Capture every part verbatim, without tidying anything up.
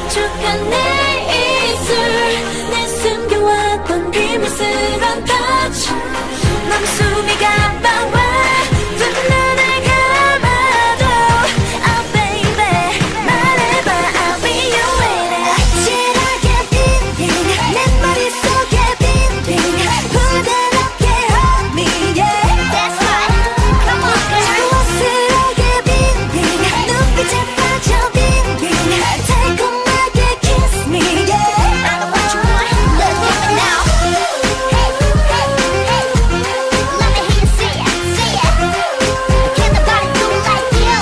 촉촉한 내 입술 내 숨겨왔던 비밀스런 touch 너무 숨이 가빠와 두 눈을 감아도 Oh baby 말해봐 I'll be your lady 아찔하게 빙빙 내 머릿속에 빙빙 부드럽게 hold me yeah That's right Come on girl 어슬하게 빙빙 눈빛에 빠져 빙빙 달콤하게 kiss me yeah I know what you want Look at me now Let me hear you say it, say it Can't nobody do like you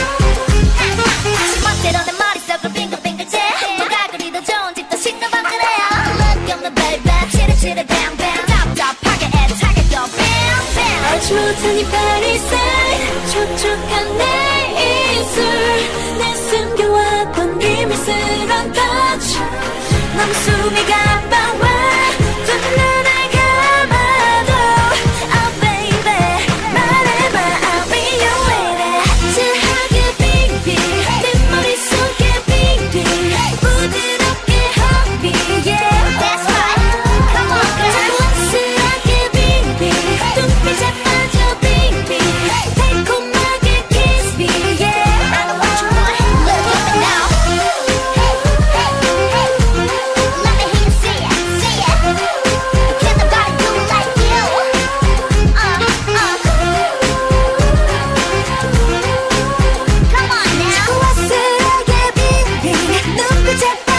지멋대로 내 머릿속을 빙글빙글째 뭐가 그리도 좋은지 또 신나방 그래요 Look at me baby 치르치르 bang bang 답답하게 애타게 또 bang bang 알지 못한 이 body say 촉촉한 내 입술 내 숨겨왔던 비밀스런 touch 너무 숨이 가빠와 두 눈을 감아도 Oh baby 말해봐 I'll be your lady 아찔하게 빙빙 내 머릿속에 빙빙 부드럽게 hold me yeah That's right Come on girl 어슬하게 빙빙 눈빛에 빠져 빙빙 달콤하게 kiss me yeah I know what you want Look at me now Let me hear you say it, say it Can't nobody do like you Uh, uh Come on now 어슬하게 빙빙 눈빛에